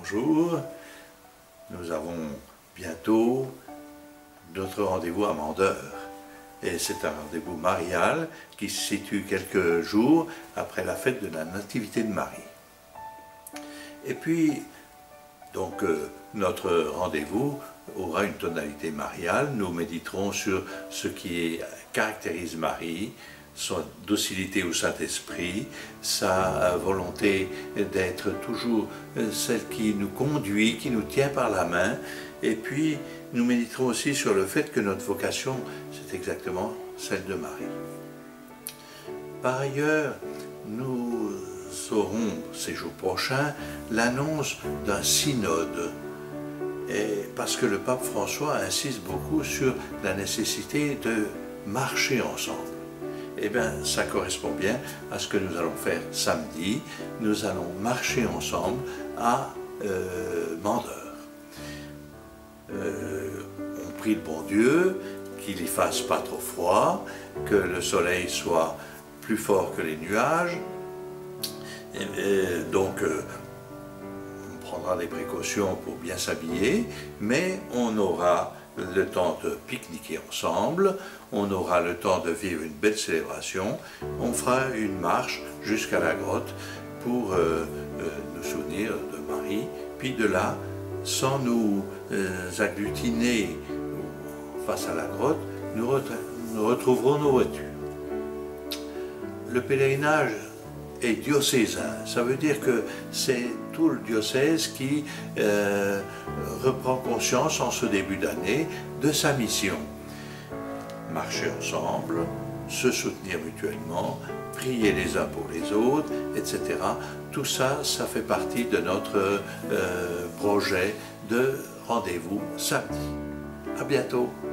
bonjour. Nous avons bientôt notre rendez-vous à Mandeure. Et c'est un rendez-vous marial qui se situe quelques jours après la fête de la Nativité de Marie. Et puis, donc, notre rendez-vous aura une tonalité mariale. Nous méditerons sur ce qui caractérise Marie, sa docilité au Saint-Esprit, sa volonté d'être toujours celle qui nous conduit, qui nous tient par la main. Et puis, nous méditerons aussi sur le fait que notre vocation, c'est exactement celle de Marie. Par ailleurs, nous aurons ces jours prochains l'annonce d'un synode. Et parce que le pape François insiste beaucoup sur la nécessité de marcher ensemble. Eh bien, ça correspond bien à ce que nous allons faire samedi. Nous allons marcher ensemble à Mandeure. On prie le bon Dieu qu'il n'y fasse pas trop froid, que le soleil soit plus fort que les nuages. Donc, on prendra des précautions pour bien s'habiller, mais on aura le temps de pique-niquer ensemble, on aura le temps de vivre une belle célébration, on fera une marche jusqu'à la grotte pour nous souvenir de Marie, puis de là, sans nous agglutiner face à la grotte, nous retrouverons nos voitures. Le pèlerinage est diocésain, ça veut dire que c'est tout le diocèse qui reprend conscience en ce début d'année de sa mission. Marcher ensemble, se soutenir mutuellement, prier les uns pour les autres, etc. Tout ça, ça fait partie de notre projet de rendez-vous samedi. À bientôt.